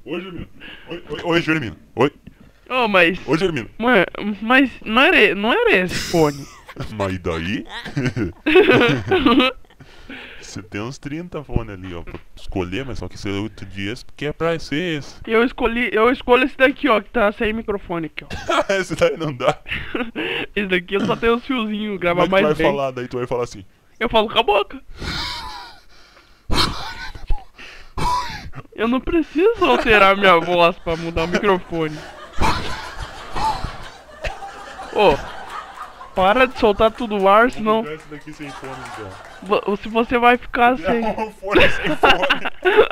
Oi, Jeremina. Oi, Jeremina. Oi. Oh, mas. Oi, Jeremina. Mas não era esse fone. Mas e daí? Você tem uns 30 fones ali, ó, pra escolher, mas só que você outro dia porque é pra ser esse. Eu escolho esse daqui, ó, que tá sem microfone aqui, ó. Esse daí não dá. Esse daqui eu só tenho os fiozinhos, Como grava é que tu mais vai bem. falar? Daí tu vai falar assim. Eu falo com a boca. Eu não preciso alterar minha voz pra mudar o microfone. Ô, para de soltar tudo o ar, senão Vou esse daqui sem fone, então. se você vai ficar sem. O fone sem fone.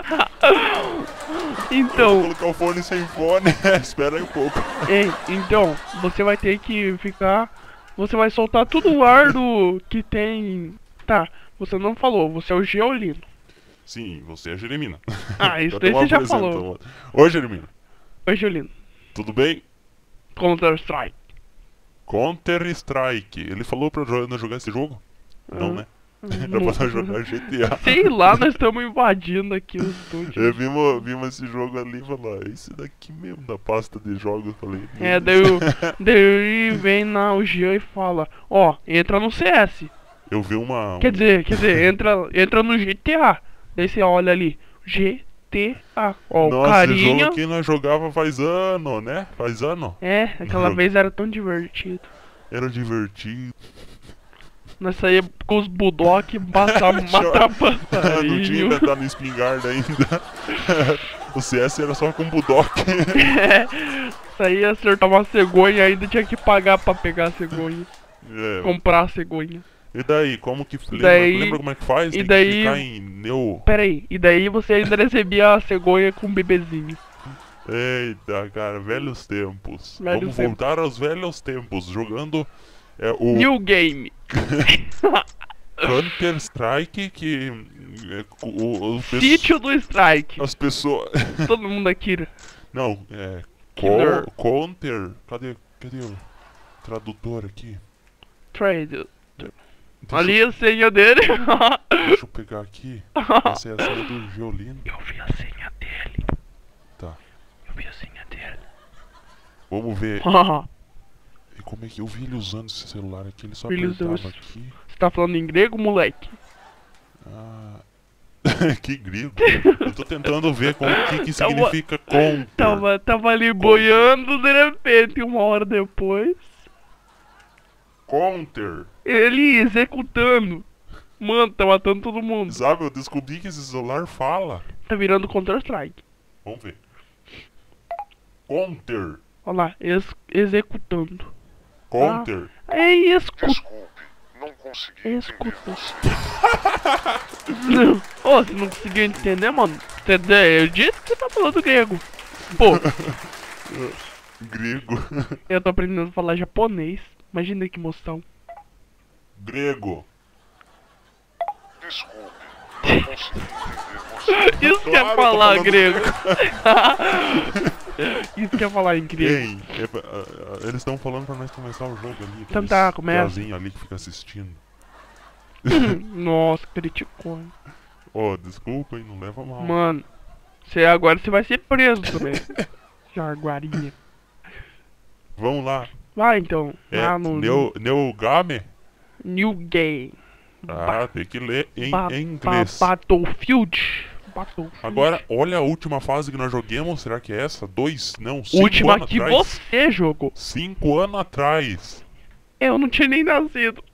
Vou Então, colocar o fone sem fone. Espera aí um pouco. ei, então, você vai ter que ficar. Você vai soltar tudo o ar do que tem. Tá, você não falou, você é o Geolino. Sim, você é a Jeremina. Ah, isso Então daí você já apresenta, falou. Oi, Jeremina. Oi, Geolino. Tudo bem? Counter-Strike. Counter-Strike. Ele falou pra não jogar esse jogo? Não, né? Era pra nós jogar GTA. Sei lá, nós estamos invadindo aqui o estúdio. Eu vimos esse jogo ali e falei, é esse daqui mesmo da pasta de jogos. Eu falei, É, daí vem na o Jean e fala, ó, entra no CS. eu vi uma. Quer dizer, entra no GTA. Daí você olha ali, GTA. Ó, o Nossa, esse jogo carinha. aqui nós jogava faz ano, né? Faz ano. É, aquela Jogo. vez era tão divertido. Era divertido. Nós saía com os Budok, matar Não tinha passarinho. inventado no espingarda ainda. O CS era só com Budok. É, saía acertar uma cegonha, ainda tinha que pagar pra pegar a cegonha. É. Comprar a cegonha. E daí, como que Daí- lembra como é que faz? e Tem daí- que ficar em neo. Pera aí, e daí você ainda recebia a cegonha com um bebezinho. Eita, cara, velhos tempos. Velhos Vamos tempos. voltar aos velhos tempos, jogando o New Game. Counter Strike que Sítio do Strike. as pessoas Todo mundo aqui. não, Killer. Counter, cadê o tradutor aqui? Trade. Deixa, Ali a senha dele. deixa eu pegar aqui. Essa é a senha do violino. Eu vi a senha dele. Tá. Eu vi a senha dele. Vamos ver. Você E como é que eu vi ele usando esse celular aqui? Ele só Ele usou apertava isso. aqui. tá falando em grego, moleque? Ah. Que grego. Eu tô tentando ver como que Tava- significa counter. Tava ali boiando, de repente, uma hora depois, Counter. ele executando. Mano, tá matando todo mundo. Sabe, eu descobri que esse celular fala. Tá virando Counter-Strike. Vamos ver. Counter. Olha lá, executando. Counter. É Desculpe, não consegui Escuta. entender você. Ô, você não conseguiu entender, mano? Entendeu? Eu disse que você tá falando grego. Pô, Grego. eu tô aprendendo a falar japonês. Imagina que emoção. Grego. Desculpe, não consegui entender você. Isso que é Claro, eu tô falar falando grego. Isso que é falar em grego. Ei, eles estão falando pra nós começar o jogo ali. Então aqueles tá, começa. piazinho ali que fica assistindo. Nossa, criticou. Hein? Ó, desculpa, hein, não leva mal. Mano, agora você vai ser preso também. Jaguarinha. Vamos lá. Vai então. É Lá no Neogame? New Game. Ah, tem que ler em inglês. Battlefield. Battlefield. Agora, olha a última fase que nós joguemos. Será que é essa? 2? Não, 5 Última anos que atrás. você jogou. 5 anos atrás. Eu não tinha nem nascido.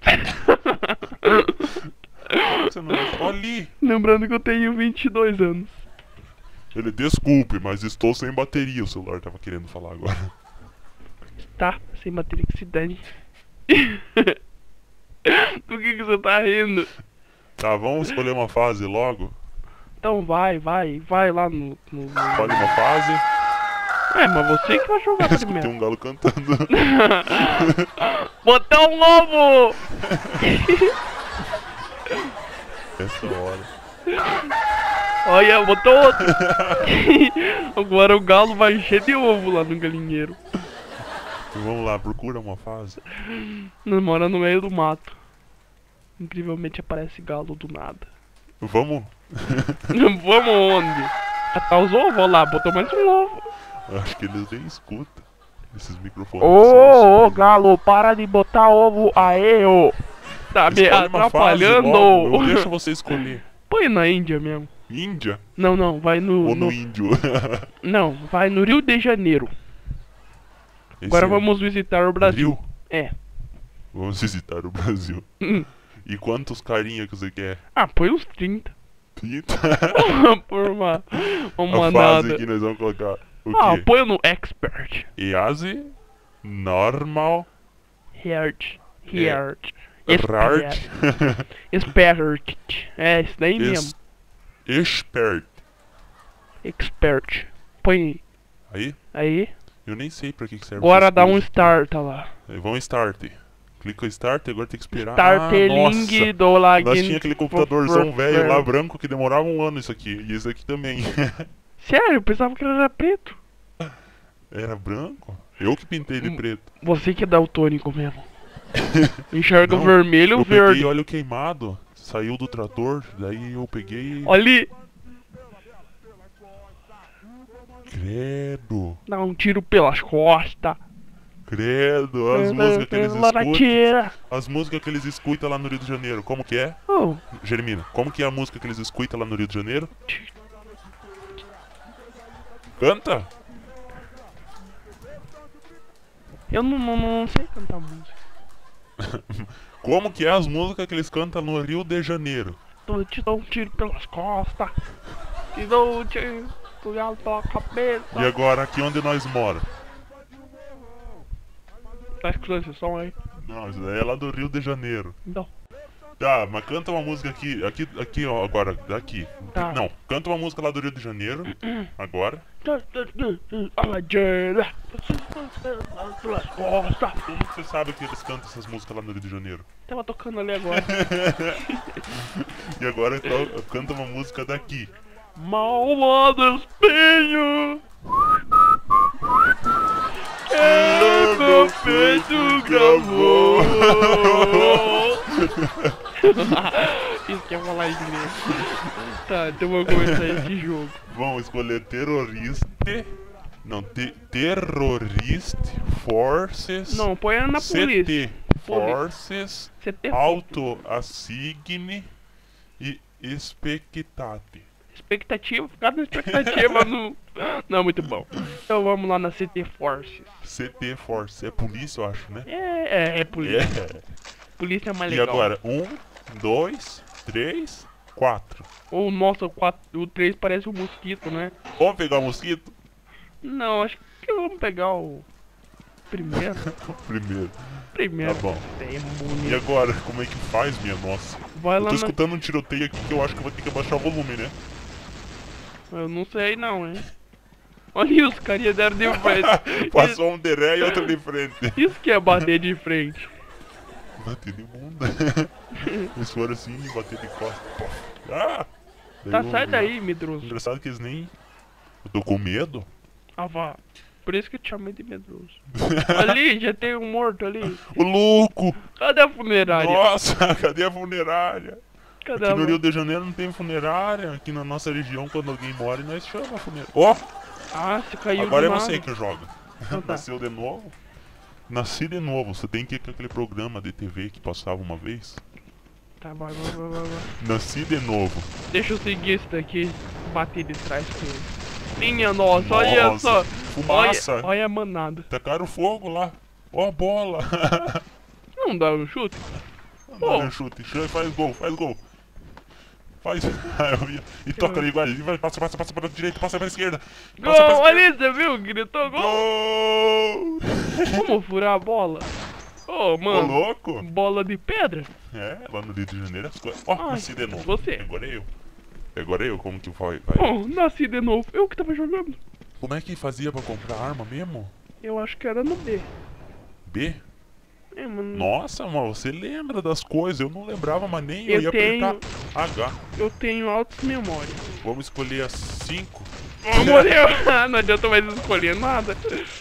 Você não... Olha ali. Lembrando que eu tenho 22 anos. Ele, desculpe, mas estou sem bateria. O celular tava querendo falar agora. Tá, sem bateria que se dane. Do que você tá rindo? Tá, vamos escolher uma fase logo. Então vai lá no... Escolhe uma fase. É, mas você que vai jogar Escutei primeiro. um galo cantando. Botão novo! Essa hora. Olha, botou outro. Agora o galo vai encher de ovo lá no galinheiro. Então, vamos lá, procura uma fase. Nós mora no meio do mato. Incrivelmente aparece galo do nada. Vamos? Vamos onde? Tá os ovos lá, botou mais um ovo. Eu acho que eles nem escutam esses microfones. Ô, Galo, para de botar ovo aí, ô. Tá me Escolhe uma fase atrapalhando. logo, eu deixo você escolher. Põe na Índia mesmo. Índia Não, vai no... ou no índio? Não, vai no Rio de Janeiro. Agora Esse é vamos visitar o Brasil. Rio? É. Vamos visitar o Brasil. E quantos carinha que você quer? Ah, põe uns 30. 30? Por uma A fase nada. que nós vamos colocar o Ah, quê? põe no Expert. Easy, normal, Heart. hard, Expert. É, isso daí mesmo. expert. Expert. Põe Aí? aí. Eu nem sei pra que serve. Agora essas dá um coisas. start lá. Vamos start. Clica em start, agora tem que esperar. Starteling nossa. do login. Nós tinha aquele computadorzão velho lá branco que demorava um ano isso aqui. E esse aqui também. Sério, eu pensava que era preto. Era branco? Eu que pintei de preto. Você que é daltônico mesmo. Enxerga Não, o vermelho e o Eu peguei verde. óleo queimado. Saiu do trator, daí eu peguei. Olha ali. Credo. Dá um tiro pelas costas. Credo. As músicas que eles Lá na escutam. tira. As músicas que eles escutam lá no Rio de Janeiro. Como que é? Oh, Germina, como que é a música que eles escutam lá no Rio de Janeiro? Canta! eu não sei cantar música. Como que é as músicas que eles cantam no Rio de Janeiro? Eu te dou um tiro pelas costas. Te dou um tiro pela cabeça. E agora, aqui onde nós mora? Tá escutando esse som aí? Não, isso daí é lá do Rio de Janeiro. Não. Tá, mas canta uma música aqui ó, agora, daqui. Tá. Não, canta uma música lá do Rio de Janeiro, agora. Pelas costas. Como que você sabe que eles cantam essas músicas lá no Rio de Janeiro? Tava tocando ali agora. E agora canta uma música daqui. Malvado espinho. Que meu peito gravou. Isso que ia falar em inglês. Tá, então vamos começar esse jogo. Vamos escolher terrorista. Não, terrorist forces. Não, põe na polícia. CT forces. CT. Auto assigne e expectate. Expectativa, ficar na expectativa não é muito bom. Então vamos lá na CT Forces. CT force. É polícia, eu acho, né? É polícia. É. Polícia é mais E legal. agora? 1, 2, 3, 4. Ou nossa, o 3 parece um mosquito, né? Vamos pegar o mosquito? Não, acho que vamos pegar o primeiro. Primeiro. Primeiro. Tá bom. É E bonito. agora? Como é que faz, minha nossa? Vai Eu lá tô na... escutando um tiroteio aqui que eu acho que eu vou ter que abaixar o volume, né? Eu não sei não, hein? Olha os carinha deram de frente. Passou um deré e outro de frente. Isso que é bater de frente. Bater de bunda. Eles foram assim e bater de costas. Pof. Ah! Tá, eu- sai daí, medroso. Engraçado que eles nem... Eu tô com medo. Ah, vá. Por isso que eu te chamei de medroso. Ali, já tem um morto ali. Ô louco! Cadê a funerária? Nossa, cadê a funerária? Cadê Aqui a no Rio de Janeiro não tem funerária. Aqui na nossa região, quando alguém morre, nós chamamos a funerária. Ó! Ah, você caiu Agora é do você nada. que joga. Então tá. Nasceu de novo? Nasci de novo. Você tem que ir com aquele programa de TV que passava uma vez. Tá, vai. Nasci de novo. Deixa eu seguir esse daqui. Bater de trás com ele. Minha nossa, olha Nossa, só. fumaça. Olha a manada. Tacaram fogo lá. Ó a bola. Não dá um chute? Dá um chute. Faz gol, faz gol. Faz. E toca ali, vai. Passa pra direita, passa pra esquerda. Gol! Passa pra esquerda. Olha, você viu? Gritou gol. Gol! Vamos furar a bola. Ô, Ô, mano. louco? Bola de pedra? É, lá no Rio de Janeiro as coisas. Ó, Ai, nasci de novo. você. Agora eu, como que vai? Oh, nasci de novo. Eu que tava jogando. Como é que fazia pra comprar arma mesmo? Eu acho que era no B. B? É, mano. Nossa, mano, você lembra das coisas? Eu não lembrava, mas nem eu Eu ia tenho- apertar H. Eu tenho altas memórias. Vamos escolher as 5. Oh, morreu. Não adianta mais escolher nada.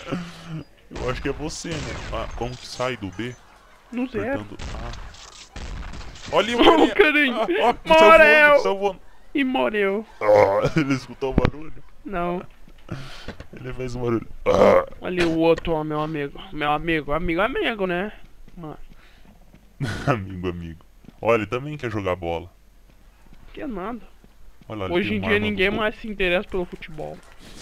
Eu acho que é você, né? Ah, como que sai do B? No zero. Apertando A. Olha Oh, carinho. Morreu! Morreu. Salvou. E morreu. Ah, ele escutou o barulho. Não. Ele fez um barulho. Ali o outro, ó, meu amigo. Meu amigo, né? Mano, Amigo. Olha, ele também quer jogar bola. que nada. Olha lá, ele Hoje tem em uma dia arma ninguém do fogo. mais se interessa pelo futebol.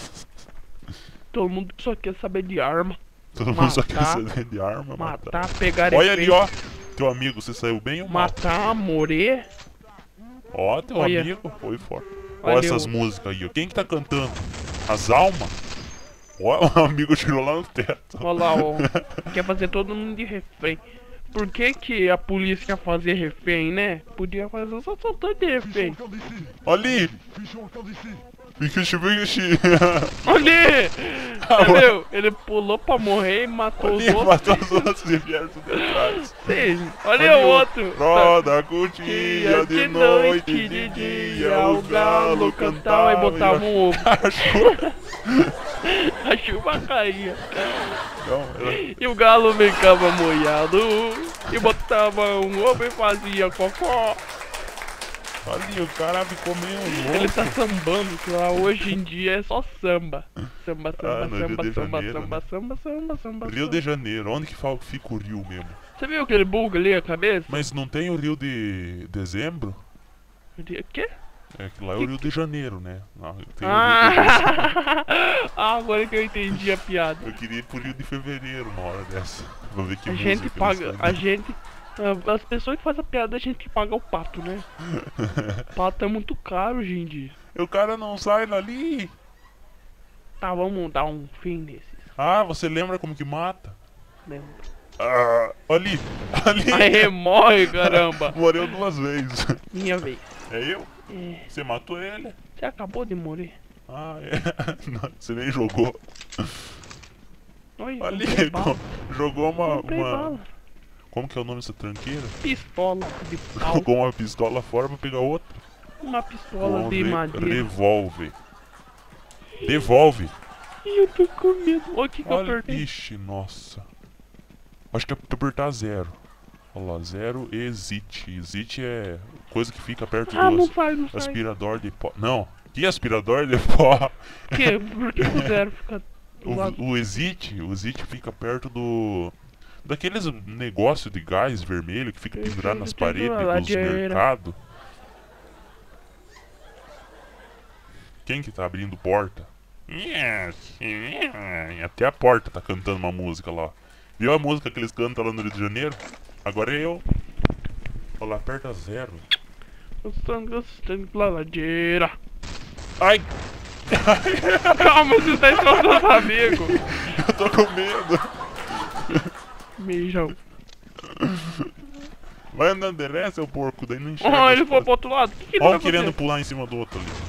Todo mundo só quer saber de arma. Todo mundo só quer matar, saber de arma, matar. Matar, pegar Olha ali, refém, ó. Teu amigo, você saiu bem ou mal? matar, morrer. Ó, teu Olha. amigo foi fora. Olha Ó essas o- músicas aí, ó. Quem que tá cantando? As almas? Ó, o amigo tirou lá no teto. Olha lá, ó. Quer fazer todo mundo de refém. Por que que a polícia quer fazer refém, né? Podia fazer só soltando de refém. Ali! Fique. Olha! Entendeu? Ele pulou pra morrer e matou os Ali, outros. matou os outros e vieram tudo atrás. Sim. Olha o outro. Roda curtia de noite e de dia, o galo cantava e botava um ovo. Achou? A chuva caía. Não, ela... E o galo ficava molhado. E botava um ovo e fazia cocó. Ali, o cara ficou meio louco. Ele tá sambando, que lá hoje em dia é só samba. Samba, Ah, no Rio de samba, Janeiro, samba, né? samba. Rio de Janeiro, onde que fica o Rio mesmo? Você viu aquele bug ali, a cabeça? Mas não tem o Rio de Dezembro? O quê? É que lá é o Rio de Janeiro, né? Não, tem o Rio de Dezembro. Ah, agora que eu entendi a piada. Eu queria ir pro Rio de Fevereiro uma hora dessa. Pra ver que A música gente eles paga, fazem. a gente... As pessoas que fazem a piada, a gente que paga o pato, né? Pato é muito caro hoje em dia. E o cara não sai dali. Tá, vamos dar um fim nesses. Ah, você lembra como que mata? Lembra? Ah, ali. Aê, morre, caramba. Morreu 2 vezes. Minha vez. É eu? É, Você matou ele? você acabou de morrer. Ah, é. Não, você nem jogou. Olha, Ali, comprei bala. jogou Comprei uma... bala. Como que é o nome dessa tranqueira? Pistola de pau. Jogou uma pistola fora pra pegar outra. Uma pistola de madeira. Revolve. Devolve. Ih, eu tô com medo. Olha o que eu Olha, apertei. ixi, nossa. Acho que é pra apertar 0. Olha lá, 0 exit. Exit é coisa que fica perto Ah, do não sai. aspirador de pó. Não, que aspirador de pó? Por quê? Por que o zero fica do lado? O exit fica perto do... Daqueles negócios de gás vermelho que fica pendurado nas paredes dos ladeira. mercados. Quem que tá abrindo porta? Até a porta tá cantando uma música lá. Viu a música que eles cantam lá no Rio de Janeiro? Agora é eu. Olha lá, aperta 0. O sangue pela ladeira. Ai! Calma, você tá escondendo amigo. Eu tô com medo. Mijão. Vai andando direto, seu porco, daí não enxerga. Oh, as ele foi coisas. pro outro lado. O que, que ele Ó, vai um querendo fazer? pular em cima do outro ali.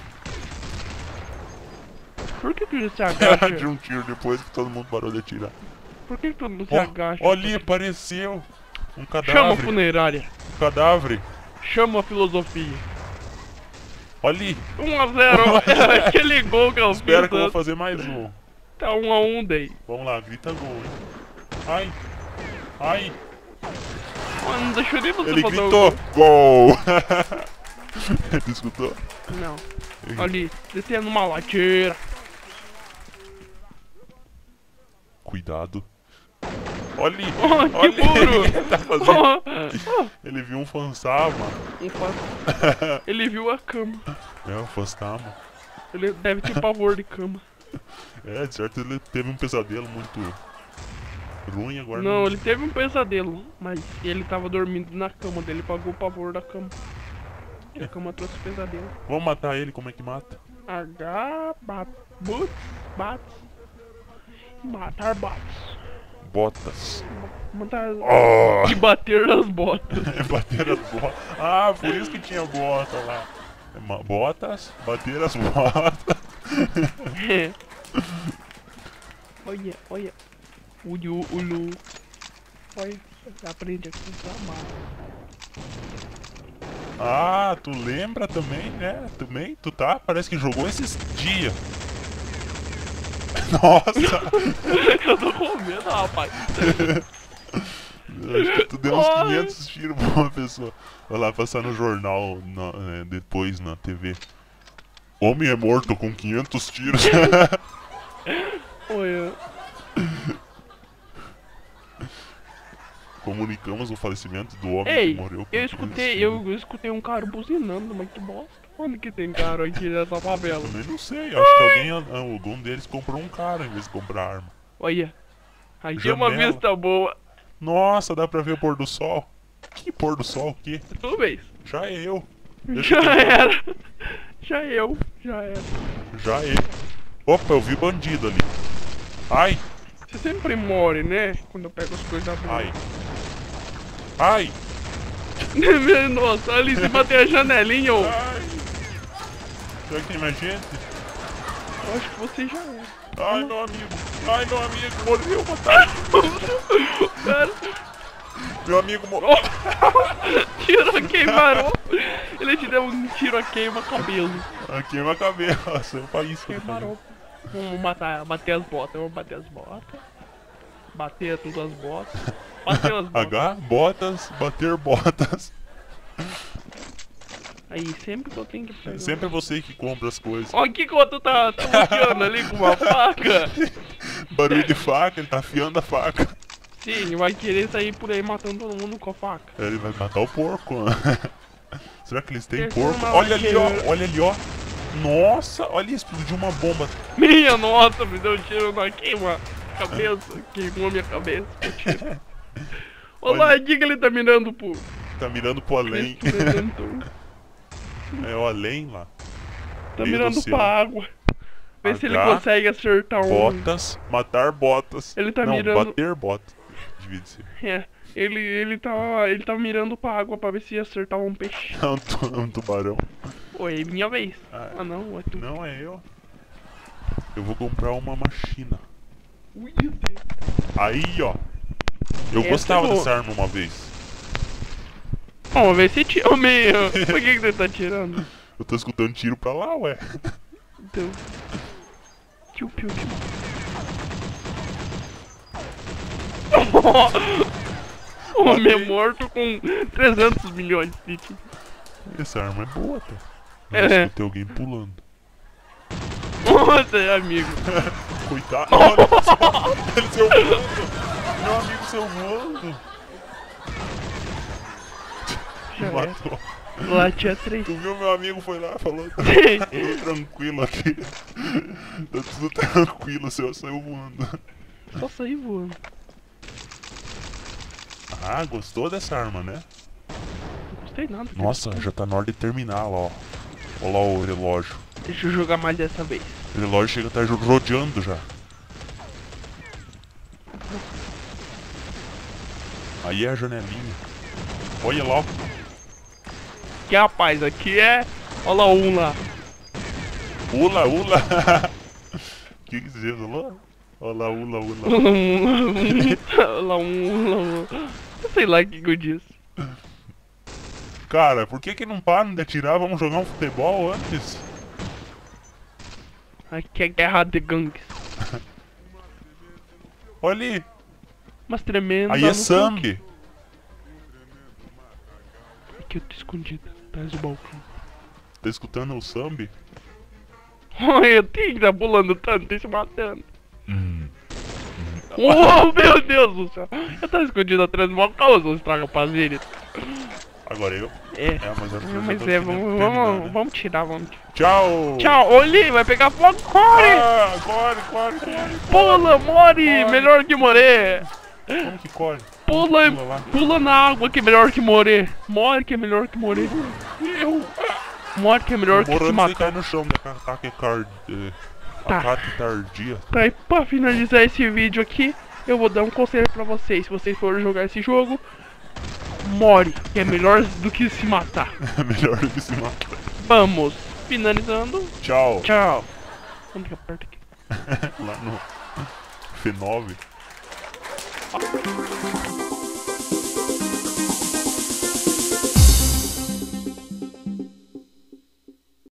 Por que ele se De agacha? um tiro depois que todo mundo parou de atirar. Por que todo mundo se Ó, agacha? ó ali, apareceu um Chama a cadáver. funerária. Um cadáver. Chama a filosofia. Olha ali. 1-0. Aquele gol que eu Espera fiz. que eu vou fazer mais um. Tá 1-1 daí. Vamos lá, grita gol, hein? Ai. Ai. Mano, não deixou nem você Ele fazer o gritou. gol. Gol. Ele escutou? Não. Ali, descendo uma ladeira. Cuidado. Olha ali. Oh, que Olha burro. o que ele tá fazendo. Oh, Ele viu um fantasma. ele viu a cama. É, um fantasma. Ele deve ter pavor de cama. É, de certo ele teve um pesadelo muito ruim agora. Não, ele teve um pesadelo, mas ele tava dormindo na cama dele, pagou o pavor da cama. E a cama trouxe pesadelo. Vamos matar ele, como é que mata? Matar bots. Botas. Matar. Oh! E bater nas botas. Bater as botas. Ah, por isso que tinha bota lá. Botas, bater as botas. É. Olha, olha. Ulu. Olha, aprende aqui trabalho. Ah, tu lembra também, né? Também, tu tá? Parece que jogou esses dias. Nossa! Eu tô com medo, rapaz. Acho que tu deu uns Ai. 500 tiros pra uma pessoa. Vai lá passar no jornal depois na TV. Homem é morto com 500 tiros. Olha. Comunicamos o falecimento do homem Ei, que morreu com eu 500 escutei, tiros. eu escutei um cara buzinando, mas que bosta. Onde que tem cara aqui nessa favela? Também não sei, acho que algum deles comprou um cara em vez de comprar arma. Olha. Aí tem uma Janela. vista boa. Nossa, dá pra ver o pôr do sol. Que pôr do sol? O quê? Tudo bem. Já é eu. Deixa Já eu ver. era. Já era. Já é. Opa, eu vi bandido ali. Ai, Você sempre morre, né? Quando eu pego as coisas boas. ai. Ai, Nossa, ali em cima tem a janelinha, ô. ai. Será que tem mais gente? Eu acho que você já é. Ai, meu amigo. Ai, meu amigo morreu, mataram. Cara, Meu amigo morreu. tiro a queimarou. Ele te deu um tiro a queima cabelo. Aqui é minha cabeça. Eu faço Queimarou. Vamos bater as botas. Vamos bater as botas. Bater todas as botas. Bater as botas. H, botas, bater botas. Aí, sempre que eu tenho que pegar. Sempre é você que compra as coisas. Ó, que tu tá bloqueando ali com uma faca? Barulho de faca, ele tá afiando a faca. Sim, vai querer sair por aí matando todo mundo com a faca. Ele vai matar o porco. Será que eles têm Terceiro porco? na Olha ali, ó. laqueira. Olha ali, ó. Nossa, olha, explodiu uma bomba. Minha nossa, me deu um tiro na queima. Cabeça, queimou minha cabeça. o tiro. Olha aqui que ele tá mirando pro. Tá mirando pro além. Cristo Redentor. É o além lá. Tá Meio do mirando céu. pra água. Vê se ele H, consegue acertar um. Botas, matar botas. Ele tá Não, mirando- bater botas. Devia ser. É, ele tá mirando pra água pra ver se acertava um peixe. É um tubarão. Oi, minha vez. Ah, Ah não, é tu. Não é eu. Eu vou comprar uma machina. Ui, meu Deus. Aí, ó. Eu Essa gostava é boa. dessa arma uma vez. Vamos ver se tira. Ô, meu, por que você tá tirando? Eu tô escutando tiro pra lá, ué. Então. Tio, tio, tio. Homem é morto com 300 milhões de tiros. Essa arma é boa, tá? É. Eu escutei alguém pulando. Nossa, é amigo. Coitado. Olha só. Ele saiu voando. Meu amigo saiu voando. Já Me era. matou. Lá tinha 3. Tu viu, meu amigo foi lá, falou. Tá tudo tranquilo aqui. Tá tudo tranquilo, seu saiu voando. Só saí voando. Ah, gostou dessa arma, né? Não gostei nada. Nossa, já tá na hora de terminar lá, ó. Olha lá o relógio. Deixa eu jogar mais dessa vez. O relógio chega a estar rodeando já. Aí é a janelinha. Olha lá, ó. Que rapaz, aqui é. Olha lá um lá. Ula, ula. Que você falou? Olha lá, ula, ula. Olha lá um. Eu sei lá o que eu disse. Cara, por que que não param de atirar? Vamos jogar um futebol antes? Aqui é guerra de gangues. Olha ali. Mas tremendo. Aí é Sambi. Aqui eu tô escondido. Atrás do balcão. Tá escutando o Sambi? Olha, o tigre tá pulando tanto, tá se matando. Oh, meu Deus do céu. Eu tava escondido atrás do balcão, seus tragapazeres. Agora eu. É. Mas, eu já Mas tô é, querendo terminar, né? vamos tirar, vamos tirar. Tchau! Tchau, olha, vai pegar fogo, corre! Ah, corre, corre, corre! Pula, more, Corre. melhor que morrer. Como que corre? Pula, Pula lá. pula na água que é melhor que morrer. Morre que é melhor que morrer. Eu! Morre que é melhor que se Morando você matar. cai no chão, dá ataque Tá. ataque tardia. Tá, e pra finalizar esse vídeo aqui, eu vou dar um conselho pra vocês. Se vocês forem jogar esse jogo, morre, que é melhor do que se matar. É melhor do que se matar. Vamos, finalizando, Tchau! tchau. Onde que aperta aqui? Lá no F9.